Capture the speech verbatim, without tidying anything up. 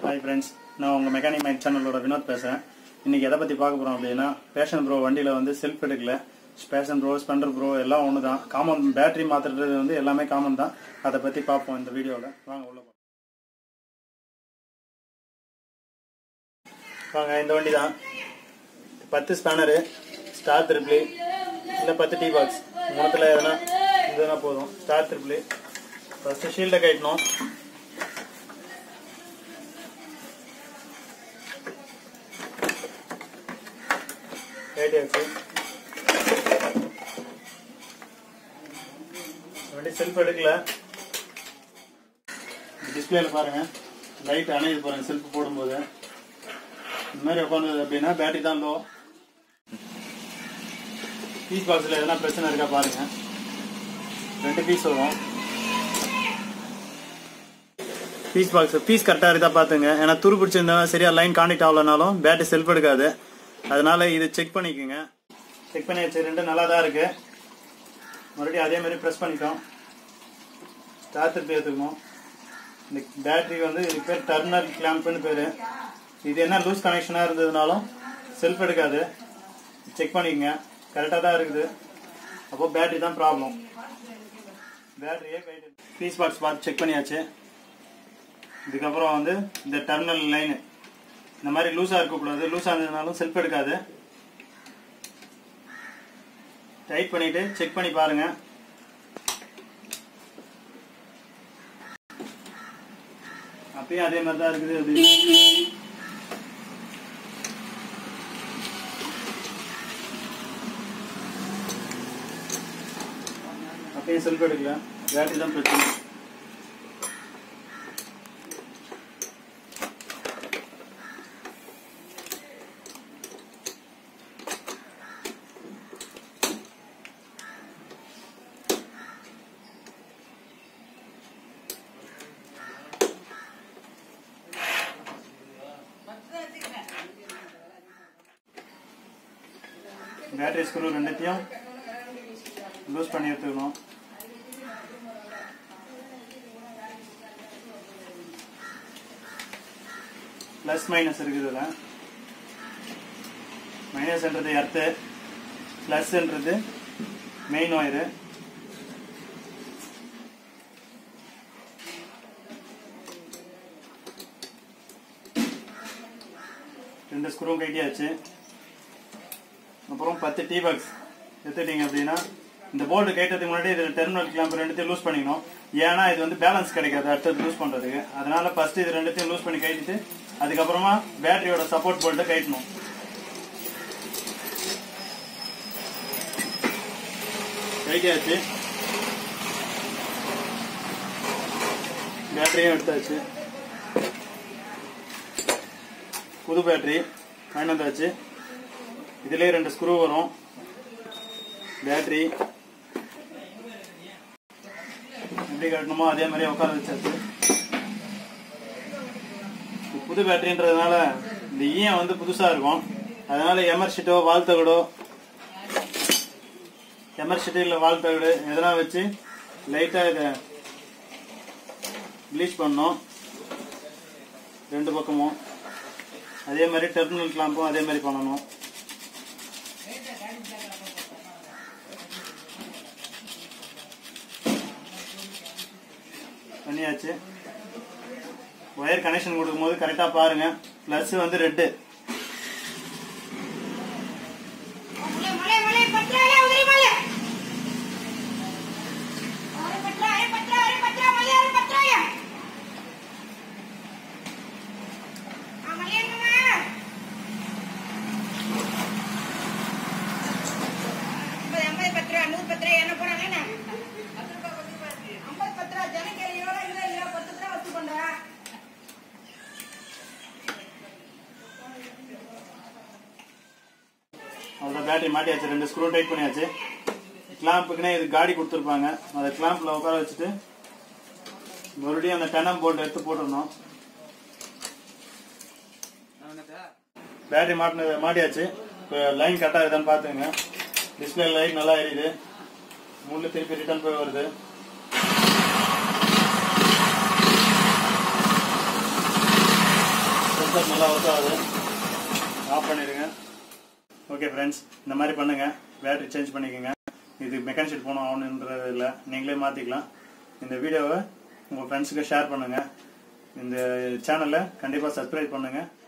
Hi friends, நான் உங்க mechanic mic சேனலோட வினோத் பேசுறேன். இன்னைக்கு எதை பத்தி பார்க்க போறோம் அப்படினா பேஷன் ப்ரோ வண்டியில வந்து செல்ஃப் எடுக்கல. பேஷன் ப்ரோ, ஸ்பெண்டர் ப்ரோ எல்லாம் ஒண்ணுதான். காமன் பேட்டரி மாத்துறது வந்து எல்லாமே காமன் தான். அத பத்தி பாப்போம் இந்த வீடியோல. வாங்க உள்ள போலாம். வாங்க இந்த வண்டி தான். பத்து ஸ்பேனர், ஸ்டார் ட்ரிபிள் இல்ல பத்து டீ பாக்ஸ். மூணுத்துல எதனா இதுனா போதும். Star triple. ஃபர்ஸ்ட் ஷீல்ட கட்டணும். வண்டி செல்ஃப் எடுக்கல. டிஸ்பிளேல பாருங்க, லைட் அணையுது பாருங்க. செல்ஃப் போடும்போது இந்த மாதிரி உட்காந்து அப்படின்னா பேட்டரி தான் லோ. பீஸ் பாக்ஸ்ல எதனா பிரச்சனை இருக்கா பாருங்க. ரெண்டு பீஸ் வரும். பீஸ் பாக்ஸ் பீஸ் கரெக்டா இருக்கா பாத்துங்க. ஏன்னா துரு பிடிச்சிருந்தா சரியா லைன் கான்டெக்ட் ஆகலனாலும் பேட்டரி செல்ஃப் எடுக்காது. அதனால இது செக் பண்ணிக்கோங்க. செக் பண்ணி வச்சு ரெண்டு நல்லா தான் இருக்கு. மறுபடியும் அதே மாதிரி ப்ரெஸ் பண்ணிட்டோம். ஸ்டார் ட்ரிபிள் எடுத்துக்கணும். இந்த பேட்டரி வந்து இது பேர் டர்மினல் கிளாம்ப்னு பேரு. இது என்ன லூஸ் கனெக்ஷனா இருந்ததுனாலும் செல்ஃப் எடுக்காது. செக் பண்ணிக்கங்க. கரெக்டாக தான் இருக்குது. அப்போ பேட்டரி தான் ப்ராப்ளம். பேட்டரியே கைட்டு பீஸ் பாக்ஸ் பார்த்து செக் பண்ணியாச்சு. இதுக்கப்புறம் வந்து இந்த டர்மினல் லைனு இந்த மாதிரி லூஸாக இருக்கக்கூடாது. லூஸாக இருந்ததுனாலும் செல்ஃப் எடுக்காது. டைட் பண்ணிட்டு செக் பண்ணி பாருங்க. அப்பயும் அதே மாதிரி தான் இருக்குது. அது அப்பயும் செல்ஃப் எடுக்கல. பேட்டரி தான் பிரச்சனை. பேட்டரி ஸ்க்ரூ ரெண்டுத்தையும் லூஸ் பண்ணி எடுத்துக்கணும். பிளஸ் மைனஸ் இருக்குது. மைனஸ்ன்றது எர்த்து, பிளஸ்ன்றது மெயின் ஒயரு. ரெண்டு ஸ்க்ரூ கட்டியாச்சு. அப்புறம் பத்து டீ பாக்ஸ் எடுத்துட்டீங்க அப்படின்னா இந்த போல்டு கேட்டதுக்கு முன்னாடி இது டெர்மினல் கிளாம்ப் ரெண்டுத்தையும் லூஸ் பண்ணிக்கணும். ஏன்னா இது வந்து பேலன்ஸ் கிடைக்காது அடுத்தது லூஸ் பண்றதுக்கு. அதனால ஃபர்ஸ்ட் இது ரெண்டுத்தையும் லூஸ் பண்ணி கட்டிட்டு அதுக்கப்புறமா பேட்டரியோட சப்போர்ட் போல்ட்டை கட்டணும். கட்டியாச்சு. பேட்டரியும் எடுத்தாச்சு. புது பேட்டரி வாங்கி வந்தாச்சு. இதுலயே ரெண்டு ஸ்க்ரூ வரும். பேட்டரி எப்படி கட்டணுமோ அதே மாதிரி உட்கார வச்சாச்சு. புது பேட்டரின்றதுனால இந்த ஈயம் வந்து புதுசா இருக்கும். அதனால எமர் ஷீட்டோ வால் தகடோ எமர் ஷீட்டு இல்லை வால் தகடு எதனா வச்சு லைட்டா இதை ப்ளீச் பண்ணணும் ரெண்டு பக்கமும். அதே மாதிரி டெர்மினல் கிளாம்பும் அதே மாதிரி பண்ணணும். பண்ணியாச்சு. ஒயர் கனெக்ஷன் கொடுக்கும் போது கரெக்டா பாருங்க. பிளஸ் வந்து ரெட்டு, அவ்வளோதான். பேட்டரி மாட்டியாச்சு. ரெண்டு ஸ்க்ரூ டைட் பண்ணியாச்சு. கிளாம்புக்குன்னே இது காடி கொடுத்துருப்பாங்க. அதை கிளாம்பில் உட்கார வச்சுட்டு மறுபடியும் அந்த டெனம் போல்ட் எடுத்து போட்டுடணும். பேட்டரி மாட்டினது மாட்டியாச்சு. இப்போ லைன் கரெக்டாக இருக்குதான்னு பார்த்துங்க. டிஸ்பிளே லைட் நல்லா எரியுது. முள்ளு திருப்பி ரிட்டர்ன் போய் வருது. சென்சார் நல்லா ஒர்க் ஆகுது. ஆஃப் பண்ணிடுங்க. ஓகே ஃப்ரெண்ட்ஸ், இந்த மாதிரி பண்ணுங்கள். பேட்டரி சேஞ்ச் பண்ணிக்கோங்க. இது மெக்கானிக் ஷெட் போகணும் ஆகணுன்றது இல்லை, நீங்களே மாற்றிக்கலாம். இந்த வீடியோவை உங்கள் ஃப்ரெண்ட்ஸுக்கு ஷேர் பண்ணுங்கள். இந்த சேனலை கண்டிப்பாக சப்ஸ்கிரைப் பண்ணுங்கள்.